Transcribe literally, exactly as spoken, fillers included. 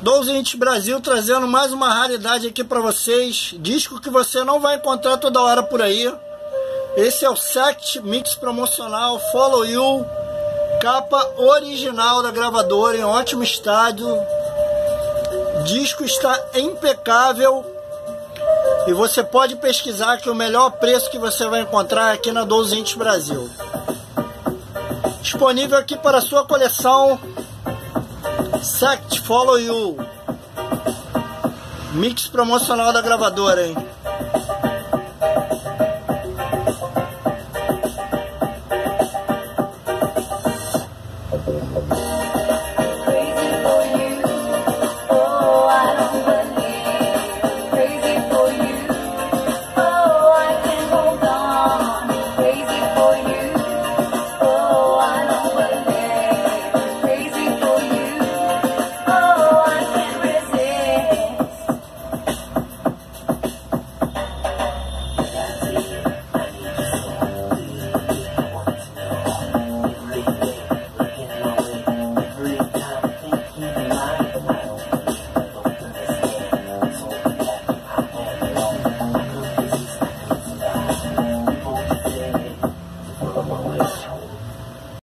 doze Inch Brasil trazendo mais uma raridade aqui para vocês. Disco que você não vai encontrar toda hora por aí. Esse é o Sect Mix promocional Follow You. Capa original da gravadora, em ótimo estado. O disco está impecável. E você pode pesquisar que o melhor preço que você vai encontrar é aqui na doze Inch Brasil. Disponível aqui para a sua coleção. Sect Follow You. Mix promocional da gravadora, hein?